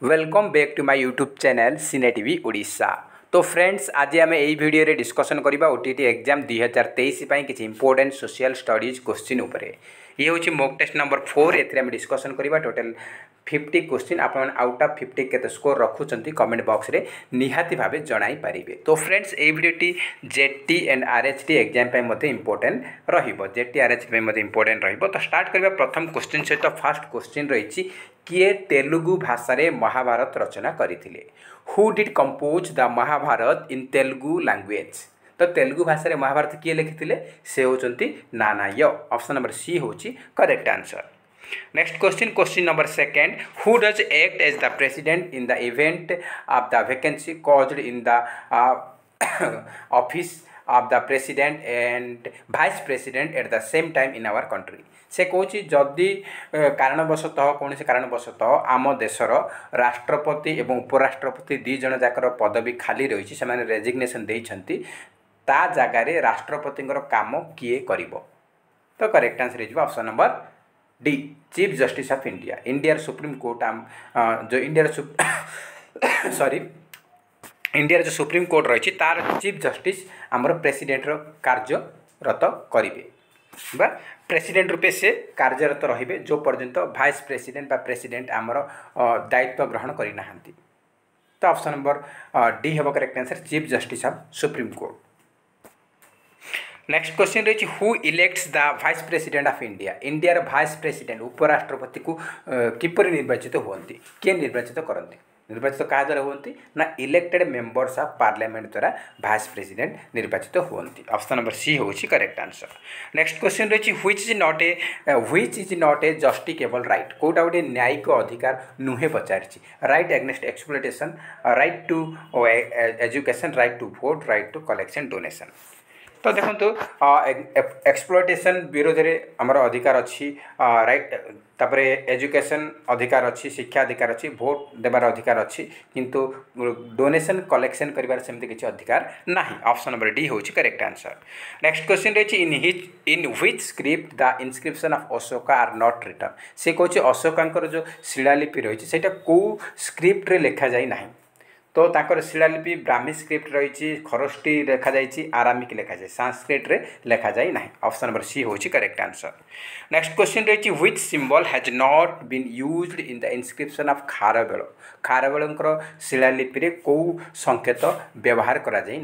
Welcome back to my YouTube channel cine TV Odisha. तो friends आज आम यही वीडियो रे डिस्कशन करबा ओटीटी एग्जाम 2023 किसी इंपोर्टेंट सोशल स्टडीज क्वेश्चन उपरे। ये हूँ मॉक टेस्ट नंबर 4 एथरे हम डिस्कशन करबा टोटल 50 क्वेश्चन आप आउट ऑफ 50 केते स्कोर रखुचंती कमेंट बॉक्स रे निहाती भाबे जणाई पारिबे। तो फ्रेंड्स ए वीडियोटी जेटी एंड आरएचटी एग्जाम पे मते इंपोर्टेंट रहिबो। जेटी आरएचटी पे मते इंपोर्टेंट रहिबो। तो स्टार्ट करबा प्रथम क्वेश्चन सहित फर्स्ट क्वेश्चन रहिछि किए तेलुगु भाषा रे महाभारत रचना करिथिले। Who did compose the Mahabharata in Telugu language. तो तेलुगु भाषा रे महाभारत किए लिखिथिले से होचंती नानाय। ऑप्शन नंबर सी होची correct answer. Next question number second who does act as the president in the event of the vacancy caused in the office of the president and vice president at the same time in our country. से कौन जदि कारणवशतः कौन से कारणवशतः आम देशर राष्ट्रपति एवं उपराष्ट्रपति दी जन जाकर पदवी खाली रही से रेजिग्नेशन देइछंती ता जगार राष्ट्रपति काम किए करिवो। तो करेक्ट आंसर हो option number D chief justice of India. India Supreme Court जो इंडिया सॉरी इंडिया जो सुप्रीम कोर्ट रही तार चीफ जस्टिस आमर प्रेसिडेंट कार्यरत करेंगे बा प्रेसिडेंट रूपे से कार्यरत रहिबे जो पर्यंत वाइस प्रेसिडेंट बा प्रेसिडेंट आमर दायित्व ग्रहण करना। तो ऑप्शन नंबर डी हम correct answer chief justice of Supreme Court. Next question रही who elects the vice president of India. India vice president उपराष्ट्रपति को किपर निर्वाचित होती किए निर्वाचित करती निर्वाचित क्या द्वारा होती ना इलेक्टेड मेंबर्स ऑफ पार्लियामेंट द्वारा वाइस प्रेसिडेंट निर्वाचित होती। ऑप्शन नंबर सी होची करेक्ट आंसर। नेक्स्ट क्वेश्चन रही which is not a justiciable right. कोटा गोटे न्यायिक अधिकार नुहे पचारि right against exploitation right to education right to vote right to collection donation. तो देखो एक्सप्लोइटेशन विरोध में आमर अधिकार अच्छी राइट तापर एजुकेशन अधिकार अच्छी शिक्षा अधिकार अच्छी भोट देवार अधिकार अच्छी किंतु डोनेशन कलेक्शन करिवार सेमती किसी अधिकार नहीं। ऑप्शन नंबर डी होची करेक्ट आंसर। नेक्स्ट क्वेश्चन रही in which script the inscription of Ashoka are not written. से कहूँ अशोका जो शिलालिपि रही है कौ स्क्रिप्ट रे लिखा जाए ना। तो ताकर शिलालिपि ब्राह्मी स्क्रिप्ट रही खरोष्टी लिखा जाए आरामिक लिखा जाए संस्कृत रे लिखा जाए ना। ऑप्शन नंबर सी होची करेक्ट आंसर। नेक्स्ट क्वेश्चन रही which symbol has not been used in the inscription of Kharavela. खारवेलंकर शिलालिपि रे को संकेत व्यवहार करा जाए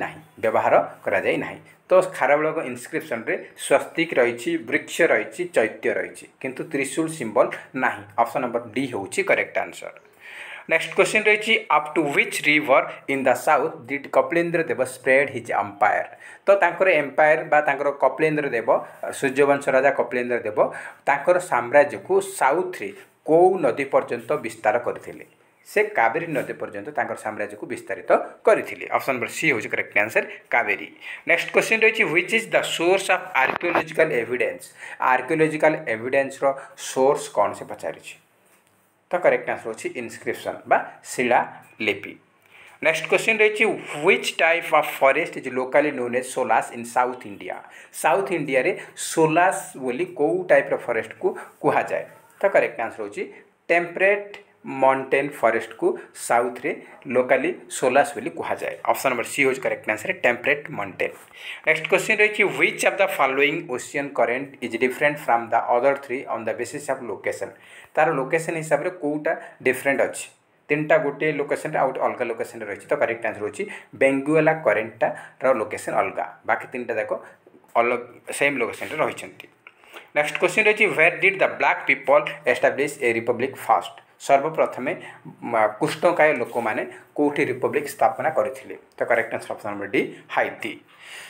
ना। तो खारवेल इनस्क्रिप्शन रे स्वस्तिक रही वृक्ष रही चैत्य रही किंतु त्रिशूल सिंबल ना। ऑप्शन नंबर डी होची करेक्ट आंसर। नेक्स्ट क्वेश्चन रही up to which river in the south did Kapilendra Deva spread his empire. तो तांकर एम्पायर बा तांकर कपिलेन्द्र देव सूर्यवंश राजा कपिलेन्द्र देव तांकर साम्राज्य को साउथ रे कौ नदी पर्यंत विस्तार करथिले। से कावेरी नदी पर्यंत तांकर साम्राज्य को विस्तारित करथिले। ऑप्शन नंबर सी होची correct answer Kaveri. Next question रही which is the source of archaeological evidence. Archaeological evidence रो सोर्स कौन से पचारि। तो करेक्ट आंसर होची इनस्क्रिप्शन बा शिलालिपि। नेक्स्ट क्वेश्चन रही which type of forest is locally known as sholas in South India. South India रे सोलास बोली को टाइप रो फॉरेस्ट को कहा जाए। तो करेक्ट आंसर होची टेम्परेट माउंटेन फॉरेस्ट को साउथ रे लोकली सोलास बोली कहा जाए। ऑप्शन नंबर सी होची correct answer temperate mountain. Next question रही which of the following ocean current is different from the other three on the basis of location. तार location हिसाब से कौटा डिफरेंट अच्छी तीनटा गोटे लोकेशन आउट अलग लोकेशन रही। तो करेक्ट आंसर होची बेंगुएला करेंटा लोकेशन अलग बाकी तीनटा जाक अलग सेम लोकेशन रही। नेक्स्ट क्वेश्चन रही where did the black people establish a republic first. सर्वप्रथमे कृष्णकाय लोक मैंने कौटी रिपब्लिक स्थापना करथिले। तो correct answer option number D Haiti.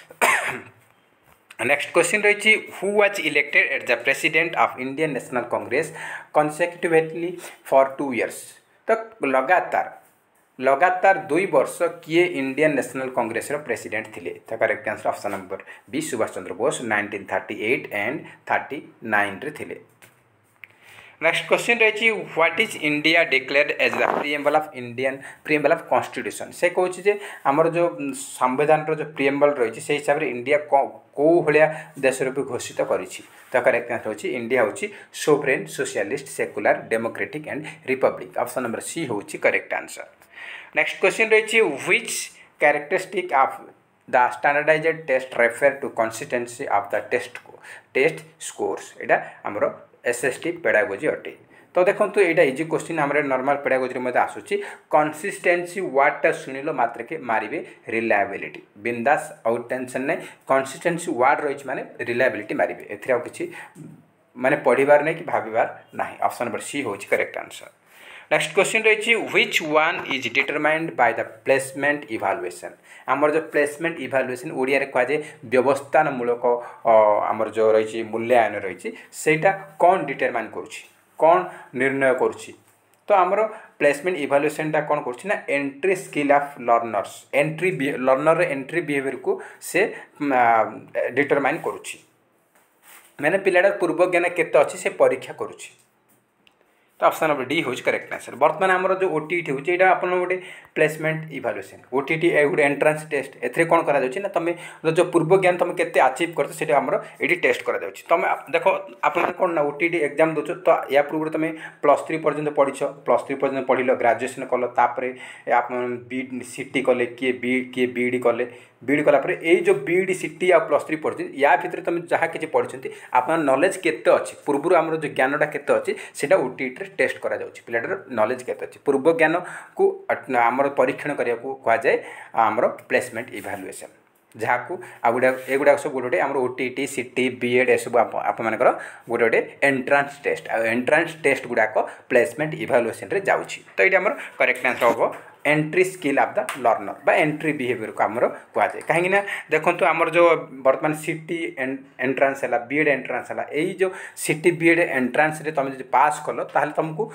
Next question रही who was elected at the president of Indian National Congress consecutively for 2 years। तो लगातार 2 वर्ष किए इंडियन नेशनल कांग्रेस प्रेसिडेंट थिले। तो correct answer option number B Subhash Chandra Bose 1938 and 39 रे थिले। नेक्स्ट क्वेश्चन रही what is India declared as the preamble of Indian preamble of constitution से कहूँ जे आमर जो संविधान जो प्रिएम्बल रही से हिसाब से इंडिया कौ भाया देश रूपी घोषित करिछि तो करेक्ट आंसर होछि इंडिया होछि sovereign socialist secular democratic and republic option number C होछि करेक्ट आंसर। नेक्स्ट क्वेश्चन रही which characteristic of the standardized test refer to consistency of the test scores एटा हमरो एसएसटी पेडागोजी अटे। तो देखो यहाँ इजी क्वेश्चन आम नॉर्मल पेडागोजी आसूँ कंसिस्टेंसी वार्डटा शुणिल मात्र के मारे रिलायबिलिटी बिंदास आउट टेंशन नहीं कंसिस्टेंसी वार्ड रही माने रिलायबिलिटी मारे एथि किसी माने पढ़ार नहीं कि भाबार ना ऑप्शन नंबर सी हो करेक्ट आंसर। नेक्स्ट क्वेश्चन रही which one is determined by the placement evaluation आमर जो प्लेसमेंट इभालुएसन ओडिया रे कह जाए व्यवस्थानमूलक आमर जो रही मूल्यांकन रही सेटा कौन डिटरमाइन करुछि कौन निर्णय करुछि तो आमर प्लेसमेंट इभालुएसनटा कौन करुछि ना entry skill of learners entry learner entry behaviour को से डिटरमाइन करुछि मैंने पिलाटार पूर्व ज्ञान केते अच्छी से परीक्षा करुछि तो ऑप्शन नंबर डी हो करेक्ट आंसर। बर्तमान आमर जो ओटीटी होची एटा आपन गोटे प्लेसमेंट इभालुएसन ओटीटी गोटे एंट्रांस टेस्ट एथरे कोन करा जाउची ना तमे जो पूर्व ज्ञान तुम केते अचीव करते सेटा हमरो एडी टेस्ट करा जाउची तुम देखो आपन कोन ना ओटीटी एग्जाम दोछ तो या पूर्व तुम +3 पर्यंत पढिछ +3 पर्यंत पढिलो ग्रेजुएशन कलो तापरे आपन बी सीटी कले के बीडी कले बीडी कला पर ए जो बीडी सीटी आ +3 पढ़ी या भितर तुम जहाँ किसी पढ़ी आप नॉलेज केते अच्छी पूर्व आमर जो ज्ञानटा केते अच्छी सेटा ओटीटी टेस्ट करा जाउची पिलाटर नॉलेज केते अच्छी पूर्व ज्ञान को आमर परीक्षण करिया को कहा जाए आमर प्लेसमेंट इभालुएसन जहाँ को एगुड़ा सब गोटे आम ओटीटी सीटी बीएड एसबू आप गोटे गोटे एंट्रांस टेस्ट एंट्रांस टेस्ट गुड़ाक प्लेसमेंट इभालुएसन रे जाउची तो ये आमर करेक्ट आंसर हम entry skill of the learner बा एंट्री बिहेवियर को आमर कहुए कहीं देखो आमर जो बर्तमान सीटी एंट्रांस है बीएड एंट्रांस है यही जो सीटी बीएड एंट्रांस रे तुम जो पास कल ताहले तुमको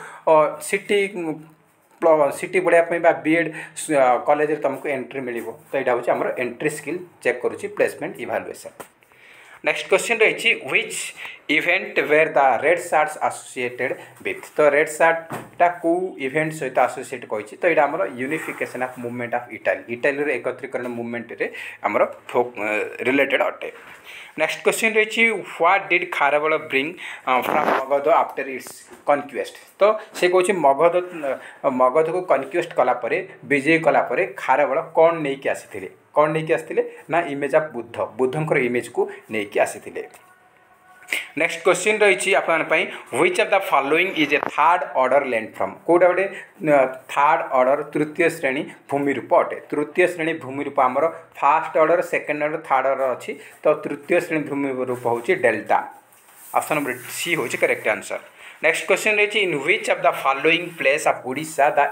सीटी बढ़ापी बीएड कॉलेज तुमको एंट्री मिल तो यहाँ हूँ आमर एंट्री स्किल चेक करुच्ची प्लेसमेंट इभालुएसन। नेक्स्ट क्वेश्चन रही which event were the red shirts associated with तो रेड शार्टा कौ इवेंट सहित एसोसिएट कही तो यहाँ आमर unification of movement of Italy एकत्रीकरण मूवमेंट रे आमर रिलेटेड अटे। नेक्स्ट क्वेश्चन रही what did Kharavela bring from Magadha after its conquest तो से कौन मगध को कनक्वेस्ट कलापर विजय कलापर खारवेल कौन नहीं कि आसी कौन नहीं कि आसते ना इमेज ऑफ बुद्धंकर इमेज को नहीं कि आसी। नेक्स्ट क्वेश्चन रही आपई which of the following is a third order landform कोटा गोटे थर्ड ऑर्डर तृतीय श्रेणी भूमिरूप अटे तृतीय श्रेणी भूमिरूप आमर first order second order third order अच्छी तो तृतीय श्रेणी भूमिरूप हूँ डेल्टा ऑप्शन नंबर सी हूँ करेक्ट आंसर। नेक्स्ट क्वेश्चन रही in which of the following place of Odisha the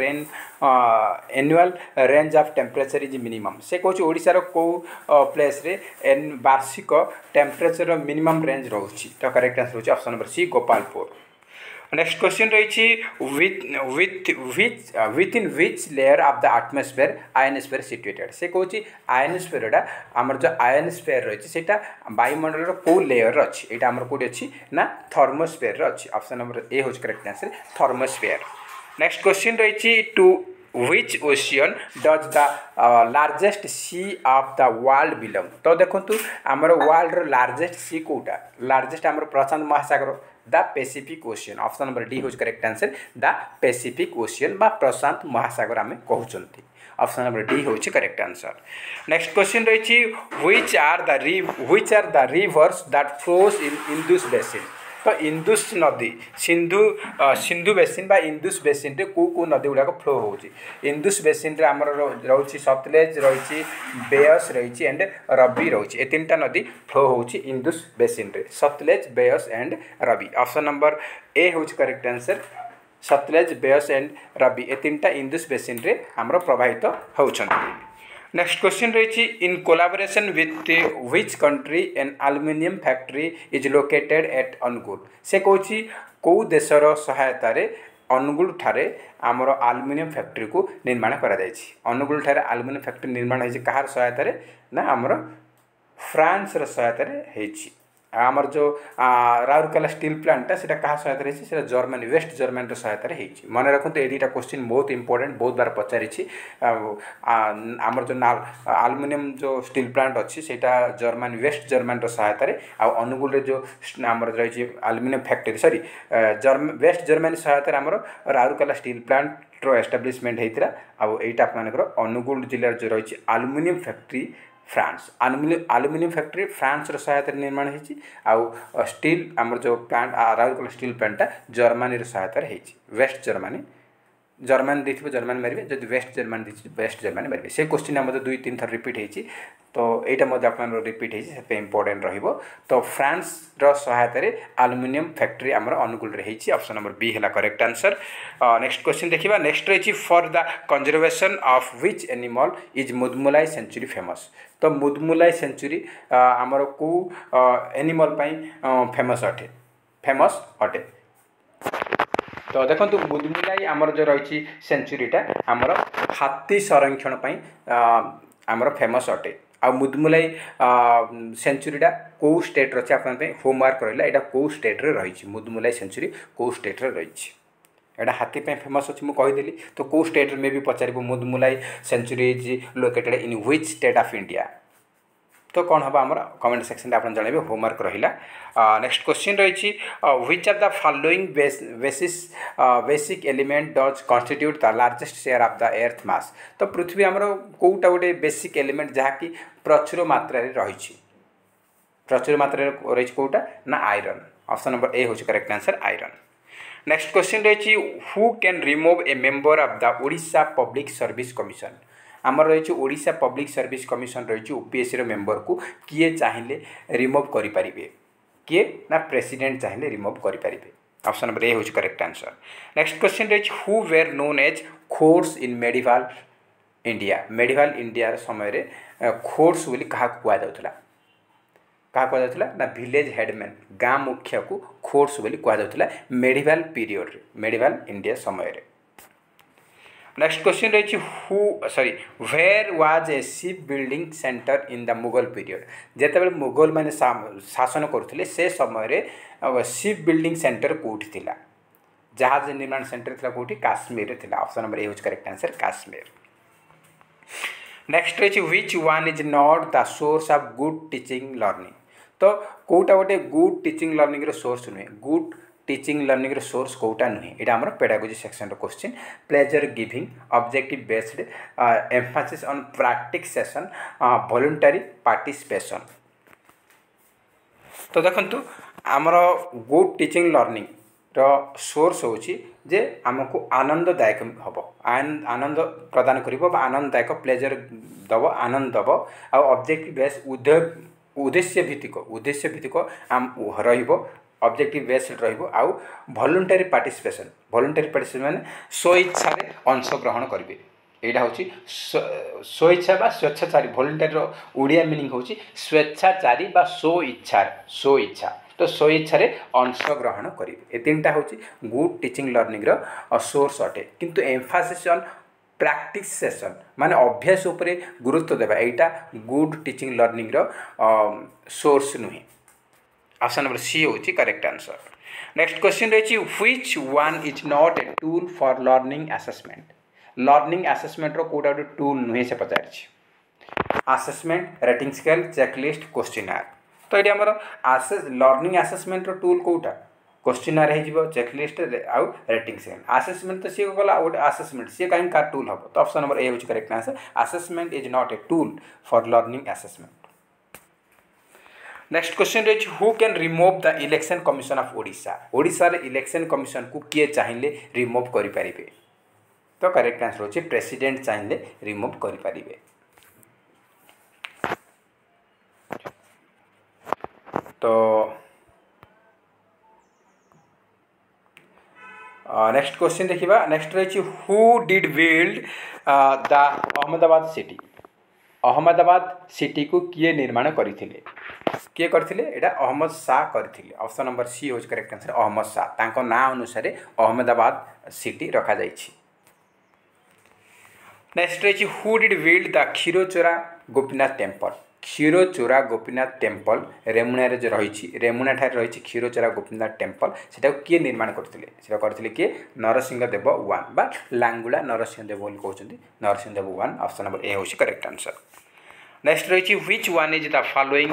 annual range of temperature is minimum से कौन ओडिशार कौ प्लेस रे वार्षिक टेम्परेचर मिनिमम रेंज रोची तो करेक्ट आंसर होची option number C Gopalpur. Next question रही within which layer of the atmosphere ionosphere situated से कौन आयनोस्फेयर आमर जो आयनोस्फेयर रही है वायुमंडल कौ लेयर अच्छी यहाँ आमर कौटी अच्छी ना थर्मोस्फेयर अच्छी ऑप्शन नंबर ए हूँ correct answer thermosphere. Next question रही to which ocean does the largest sea of the world belong तो देखो आमर वर्ल्ड लार्जेस्ट सी कोटा लार्जेस्ट आमर प्रशांत महासागर the Pacific Ocean option number D हूँ correct answer the Pacific Ocean बा प्रशांत महासागर आम कहते ऑप्शन नंबर डी हूँ करेक्ट आंसर। नेक्स्ट क्वेश्चन रही which are the rivers that flows in Indus basin तो इंदुस नदी सिंधु बेसिन बा इंदुस बेसिन रे को नदी गुड़ाक फ्लो होची इंदुस बेसिन रे आमर रही सतलेज रही बेयस रही एंड रवि रही ए तीन नदी फ्लो होची इंदुस बेसिन रे Sutlej Beas and Ravi option number A हूँ correct answer Sutlej Beas and Ravi ए तीन इंदुस बेसिन रे आमर प्रभावित होउछन्ति। नेक्स्ट क्वेश्चन रही in collaboration with which country an aluminium factory is located at Angul से कौन कौ देशर सहायतार अनुगुल ठारे आमर एल्युमिनियम फैक्ट्री को निर्माण करा अनुगुल ठारे एल्युमिनियम फैक्ट्री निर्माण होती कहार सहायतार ना आमर फ्रांस सहायतार होती आमर जो राउरकेला स्टील प्लांटा से क्या सहायता रही है जर्मनी वेस्ट जर्मनी सहायतार मन रखु ये दुटा क्वेश्चन बहुत इंपोर्टेंट बहुत बार पचारि आमर जो आलुमिनियम जो स्टील प्लांट अच्छी से जर्मनी वेस्ट जर्मनी सहायतार अनुगुल जो आमर रही aluminium factory sorry West Germany सहायतार आमर राउरकेला स्टील प्लांट रो एस्टाब्लिशमेंट होता आईटा आपर अनुगुल जिले जो रही aluminium factory France aluminium factory France सहायता निर्माण हो स्टील आमर जो प्लांट राउरकेला स्टील प्लांटा जर्मनी सहायतार वेस्ट जर्मनी जर्मनी देखिए जर्मनी मारे जब वेस्ट जर्मनी देखिए वेस्ट जर्मनी मारे से क्वेश्चन मतलब 2-3 थर रिपीट होती तो यहाँ आप रिपीट होती इंपोर्टेंट रहिबो तो फ्रांस रो सहायतार आलुमिनियम फैक्ट्री आमर अनुकूल रही ऑप्शन नंबर बी है करेक्ट आंसर। नेक्स्ट क्वेश्चन देखिए नेक्स्ट रही for the conservation of which animal is Mudumalai sanctuary famous तो मुदमुलाई सेंचुरी आमर को एनिमल फेमस अटे तो देखो मुदमुलाई आमर जो रही सेंचुरीटा आमर हाथी संरक्षण आमर फेमस अटे आ मुदमुलाई सेंचुरीटा कौ स्टेट रही है होमवर्क रहा यहाँ कौ स्टेट रही मुदमुलाई सेंचुरी कौ स्टेट रही एटा हाथी फेमस अच्छी मुझे कहीदेली तो कौ स्टेट में भी पचार Mudumalai sanctuary is located in which state of India तो कौन हम आम कमेंट सेक्शन आप जानवे होमवर्क रहा। नेक्स्ट क्वेश्चन रही which of the following basic element does constitute the largest share of the earth mass तो पृथ्वी आमर कौटा गोटे बेसिक एलिमेंट जहाँकि प्रचुर मात्रा रही प्रचुर मात्रा रही कौटा ना आयरन ऑप्शन नंबर ए हूँ correct answer iron. Next question रही who can remove a member of the Odisha public service commission आमर रही ओडिशा पब्लिक सर्विस कमिशन रही ओपीएससी मेंबर को किए चाहिए रिमूव करें किए ना प्रेसिडेंट चाहिए रिमूव करें ऑप्शन नंबर ए हूँ करेक्ट आंसर। नेक्स्ट क्वेश्चन रही who were known as khors in medieval India समय खोर्स बोली क्या कहुला ना विलेज हेडमैन गाँ मुखिया को खोर्स बोली कहुला मेडिवाल पीरियड मेडिवाल इंडिया समय। नेक्स्ट क्वेश्चन रही where was a ship building centre in the Mughal period जिते मुगल मैंने शासन करुले से समय शिप बिल्डिंग सेंटर कौटी थी जहाज निर्माण सेंटर थी कौटी काश्मीर थी ऑप्शन नंबर ए हूँ करेक्ट आंसर काश्मीर। नेक्स्ट रही which one is not the source of good teaching learning तो कौटा गोटे गुड टीचिंग लर्निंग सोर्स नुहे गुड टीचिंग लर्निंग सोर्स कौटा नुहे यहाँ आम pedagogy section question pleasure giving objective based emphasis on practice session voluntary participation तो देखो आमर गुड टीचिंग लर्निंग सोर्स होची जे आमको आनंददायक हम आनंद प्रदान कर आनंददायक प्लेजर दब आनंद दब ऑब्जेक्टिव बेस उद्देश्य भित्तिक आम ऑब्जेक्टिव बेस्ड रहा वॉलंटरी पार्टिसिपेशन माने स्वेच्छा अंशग्रहण करेंगे यहाँ हूँ स्वेच्छा बा स्वेच्छाचारी वॉलंटरी ओडिया मीनिंग हूँ स्वेच्छाचारी बा स्वेच्छा तो स्वेच्छा अंशग्रहण करेंगे ये तीनटा हूँ गुड टीचिंग लर्निंग सोर्स अटे किंतु एम्फासिस ऑन प्रैक्टिस सेशन माने अभ्यास उपरे गुरुत्व देवा यहाँ गुड टीचिंग लर्निंग सोर्स नुहे ऑप्शन नंबर सी हूँ करेक्ट आंसर। नेक्स्ट क्वेश्चन रही which one is not a tool for learning assessment कौटा गोटे टूल नुहे से पचार assessment rating scale checklist questionnaire तो ये आमर लर्निंग असेसमेंट टूल कौटा क्वेश्चनार हो चेकलिस्ट आउ रेटिंग स्केल असेसमेंट तो सी गला गोटे असेसमेंट सी कहीं कार टूल हम तो ऑप्शन नंबर ए हूँ correct answer assessment is not a tool for learning assessment. Next question रही who can remove the election commission of Odisha election commission को किए चाहिए रिमूव करें तो करेक्ट आंसर होची प्रेसिडेंट चाहिए रिमूव करें। तो नेक्स्ट क्वेश्चन देखिबा नेक्स्ट रही who did build the Ahmedabad city को किए निर्माण करथिले किए करथिले एटा अहमद शाह करथिले ऑप्शन नंबर सी होज करेक्ट आंसर अहमद शाह तांको ना अनुसार अहमदाबाद सिटी रखा जाइछि। नेक्स्ट रही who did build the Khirachora Gopinath temple Khirachora Gopinath temple Remuna जो रही रेमुणा ठार रही क्षीरचोरा गोपीनाथ टेम्पल से किए निर्माण करते किए नरसिंहदेव वन बा लांगुला नरसिंहदेव कहते Narasimhadeva one option number A हूँ करेक्ट आंसर। नेक्स्ट रही which one is the following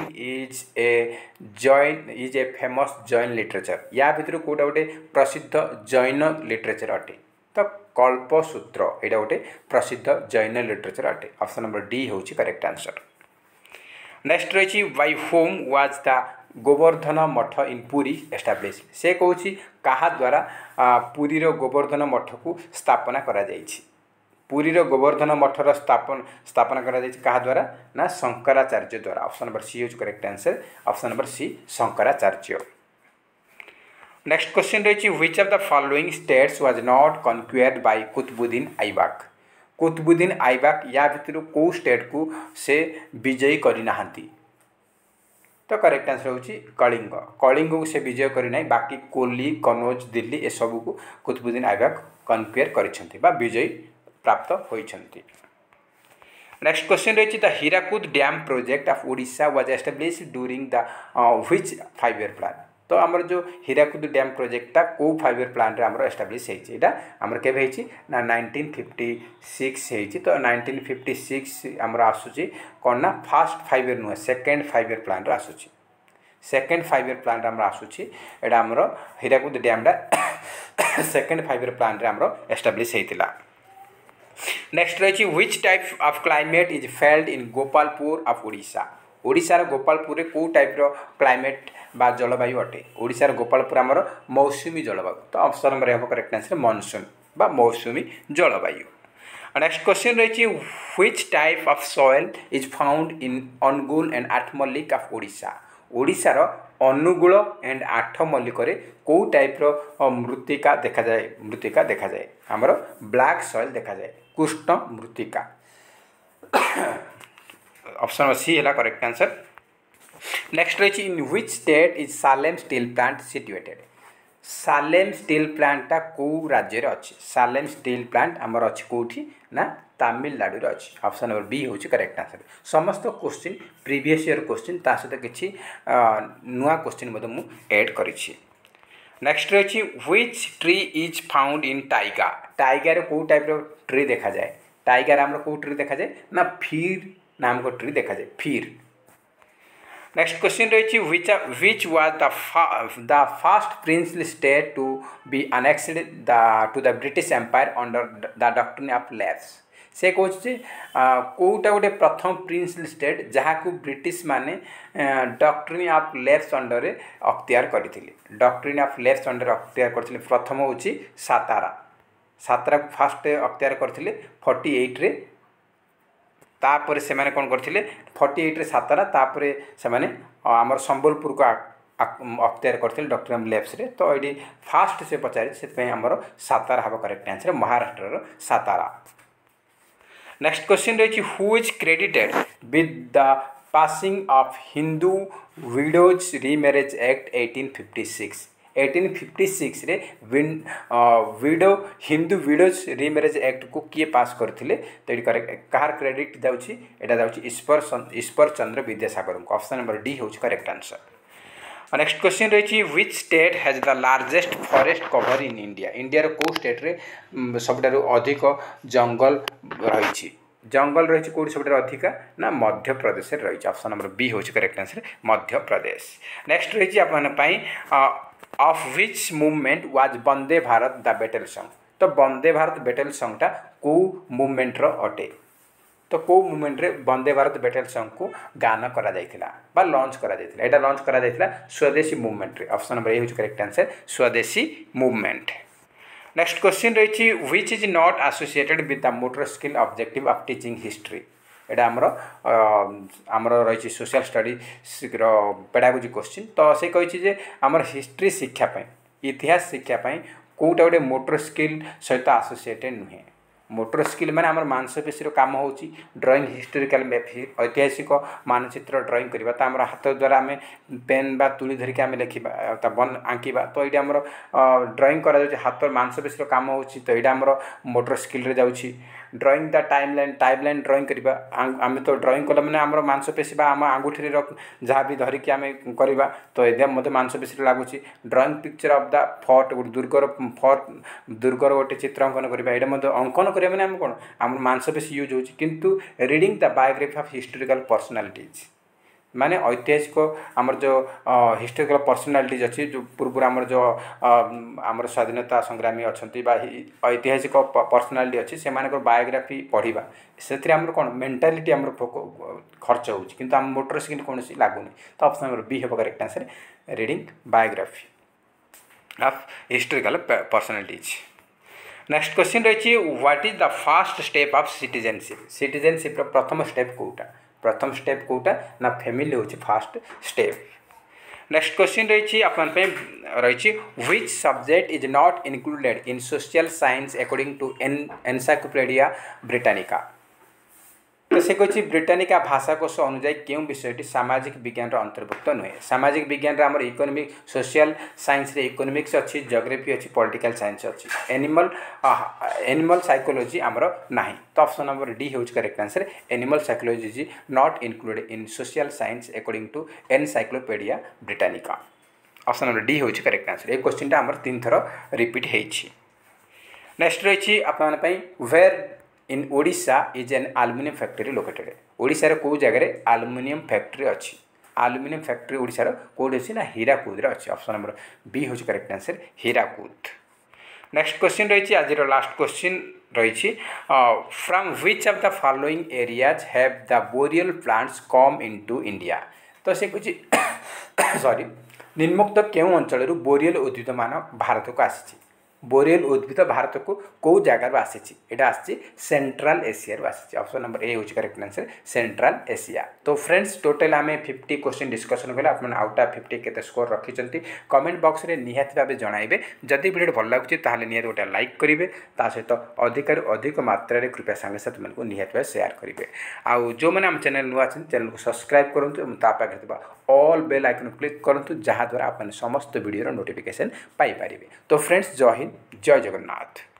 is a famous Jain literature या भितर कौटा गोटे प्रसिद्ध जैन लिटरेचर अटे तो कल्पसूत्र यहाँ गोटे प्रसिद्ध जैन लिटरेचर अटे ऑप्शन नंबर डी हूँ करेक्ट आंसर। नेक्स्ट रही by whom was the Govardhan Math in Puri establish से कौन क्या द्वारा पुरीर गोवर्धन मठ को स्थापना करा जायछि पुरीर गोवर्धन मठर स्थापना करा जायछि क्या द्वारा ना शंकराचार्य द्वारा ऑप्शन नंबर सी हूँ correct answer option number C Shankaracharya. Next question रही which of the following states was not conquered by Qutubuddin Aibak Qutubuddin Aibak या भितर कौ स्टेट को से विजयी करना तो करेक्ट आंसर हूँ कलिंग कलिंग को से विजय करना बाकी कोली कनौज दिल्ली ए सब को कुतुबुद्दीन ऐबक कन्क्वेयर कर विजयी प्राप्त होती। नेक्स्ट क्वेश्चन रही the Hirakud dam project of Odisha was establish during the which 5 year plan तो आमर जो हीराकुद डैम प्रोजेक्टा को 5 ईयर प्लान रे आमर एस्टाब्लिश होइछि आमर केबे होइछि ना 1956 होइछि तो 1956 आमर आसुछि कोन ना फर्स्ट 5 ईयर नुहे सेकेंड 5 ईयर प्लान रे आसुछि सेकेंड 5 ईयर प्लान रे आमर आसुछि एडा आमर हीराकुद डैम डा सेकेंड 5 ईयर प्लान रे आमर एस्टाब्लिश होइतिला। नेक्स्ट रही which type of climate is failed in Gopalpur of Odisha ओडिशार गोपालपुर कौ टाइप क्लाइमेट बा जलवायु अटे ओडिशार गोपालपुर आमर मौसुमी जलवायु तो ऑप्शन नंबर हम करेक्ट आंसर मॉनसून बा मौसुमी जलवायु। नेक्स्ट क्वेश्चन रही which type of soil is found in Angul and Athmallik of Odisha ओडिशार अनुगुल एंड आठमल्लिक कौ टाइप मृत्तिका देखा जाए आमर ब्लैक सॉइल देखा जाए कृष्ण मृत्तिका ऑप्शन नंबर सी है करेक्ट आंसर। नेक्स्ट रही in which state is Salem steel plant situated Salem steel प्लांटा कौ राज्य रे अच्छी सालेम स्टील प्लांट आमर अच्छी कौटी ना तमिलनाडु रे अच्छी ऑप्शन नंबर बी हूँ करेक्ट आंसर। समस्त क्वेश्चन प्रीवियस ईयर क्वेश्चन ता सहित किसी नुआ क्वेश्चन मु ऐड करिछि। नेक्स्ट रही which tree is found in taiga taiga कौ टाइप ट्री देखा जाए टाइगर आमर कौ ट्री देखा जाए ना फीर नाम को ट्री देखा जाए फीर। नेक्स्ट क्वेश्चन रही which was the first princely state to be annexed to the British empire under the doctrine of lapse से कहे कौटा गोटे प्रथम प्रिंसली स्टेट जहाँ को ब्रिटिश माने डॉक्ट्रिन ऑफ लेफ्स अंडर अख्तियार करते डॉक्ट्रिन ऑफ लेफ्स अंडर अख्तियार करते प्रथम हूँ सातारा सातारा को फास्ट अख्तियार करते 48 रे तापर से माने कौन करथिले 48 रे सातारा तापर से माने आमर संबलपुर को अख्तियार करथिले डॉक्टर लेफ्स रे तो ये फास्ट से पचारे से आमर सातारा हम correct answer Maharashtra Satara. Next question रही who is credited with the passing of Hindu widows remarriage act 1856 रे widow Hindu widows remarriage act को किए पास करथिले तो ये करेक्ट कहार क्रेडिट जाउछि एटा जाउछि ईश्वर चंद्र विद्यासागर को ऑप्शन नंबर डी होछि करेक्ट आंसर। नेक्स्ट क्वेश्चन रही which state has the largest forest cover in India India को स्टेट रे सबटारु अधिक जंगल रही जंगल रही कौट सब अधिका ना मध्य प्रदेश रही ऑप्शन नंबर बी होछि correct answer Madhya Pradesh. Next रही आप of which movement was Vande Bharat the battle song तो वंदे भारत बैटल सॉन्गटा को मूवमेंट रो अटे तो को मूवमेंट रे वंदे भारत बैटल सॉन्ग को गान करा जायतिला बा लॉन्च करा जायतिला एटा लॉन्च करा जायतिला स्वदेशी मूवमेंट रे ऑप्शन नंबर ए होछि correct answer Swadeshi movement. Next question रही which is not associated with the motor skill objective of teaching history एटा आमर रही सोशल स्टडीज पेडागोजी क्वेश्चन तो से कही आमर हिस्ट्री शिक्षापी इतिहास शिक्षापी कौटा गोटे मोटर स्किल सहित एसोसिएटेड नुहे मोटर स्किल माने आमर मांसपेशी काम हो ड्रॉइंग हिस्टोरिकल मैप ऐतिहासिक मानचित्र ड्रॉइंग करवा तो आम हाथ द्वारा आम पेन बा तुली धरिक आम लिखा बन आंकिबा तो ये आमर ड्रॉइंग करा हाथ मांसपेशी काम हो तो यहाँ आमर मोटर स्किल रे जाउछि। ड्रॉइंग द टाइमलाइन ड्रॉइंग करवा आम तो ड्रॉइंग कला मैंने आम मांसपेशी आम आंगुठी जहाँ भी धरिकी आम करवा तो ये मत मांसपेशी लगुच drawing picture of the fort दुर्गर गोटे चित्र अंकन करवा ये मतलब अंकन करा मैंने आम कौन आम मांसपेशी यूज हो reading the biography of historical personalities माने ऐतिहासिक आमर जो हिस्टोरिकल पर्सनालिटीज अच्छी जो पूर्व आमर जो आमर स्वाधीनता संग्रामी अच्छा ऐतिहासिक पर्सनालिटी अच्छी से बायोग्राफी पढ़ा से आमर कौन मेंटालिटी आमर खर्च हो किंतु आम मोटर स्किल कौन लगुनि तो ऑप्शन नंबर बी हम correct answer reading biography of historical personalities. Next question रही what is the first step of citizenship प्रथम स्टेप कोटा प्रथम स्टेप कोटा ना फैमिली हूँ फास्ट स्टेप। नेक्स्ट क्वेश्चन रही अपन रही which subject is not included in social science according to encyclopedia Britannica तो से कही ब्रिटानिका भाषाकोश अनुजाई क्यों विषयटी सामाजिक विज्ञान अंतर्भुक्त नुहे सामाजिक विज्ञान आम इकोनॉमिक सोशल साइंस रे इकोनॉमिक्स अच्छी जियोग्राफी अच्छी पॉलिटिकल साइंस अच्छी एनिमल साइकोलॉजी आमर नाही तो ऑप्शन नंबर डी हूँ correct answer animal psychology is not included in social science according to encyclopedia Britannica option number D हूँ करेक्ट आंसर ये क्वेश्चन आमर 3 थर रिपीट होती। नेक्स्ट रही आपण where in Odisha is an aluminium factory located Odisha कौ जगह आलुमिनियम फैक्ट्री अच्छी आलुमिनियम फैक्ट्री ओडिशा कौटी अच्छी ना हीराकुद अच्छी ऑप्शन नंबर बी हूँ correct answer Hirakud. Next question रही आज लास्ट क्वेश्चन रही from which of the following areas have the boreal plants come into India तो से कुछ सॉरी निम्नोक्त केउं अंचल बोरियल उद्भिद मान भारत को आसी बोरियल उद्भिद भारत को कौ जगार आसी यहाँ आसी सेंट्रल एशिया आसी ऑप्शन नंबर ए हूँ करेक्ट आंसर सेंट्रल एशिया। तो फ्रेंड्स टोटल आम 50 क्वेश्चन डिस्कसन कले आप आउट ऑफ 50 केते स्कोर रखिंट कमेंट बॉक्स रे निहाती भाव जनइबे जदि वीडियो भल लगुच ताहले निहाती गोटे लाइक करेंगे ता सहित अधिकार अधिक मात्रा रे कृपया सांगे साथ तुमको निहाती भाव शेयर करेंगे आउ जो मैंने आम चैनल नुआ चैनल को सब्सक्राइब करूँ पाखे ऑल बेल आइकन क्लिक करूँ जहाँद्वारा आप समस्त वीडियो नोटिफिकेशन पाइपर। तो फ्रेंड्स जय हिंद जय जगन्नाथ।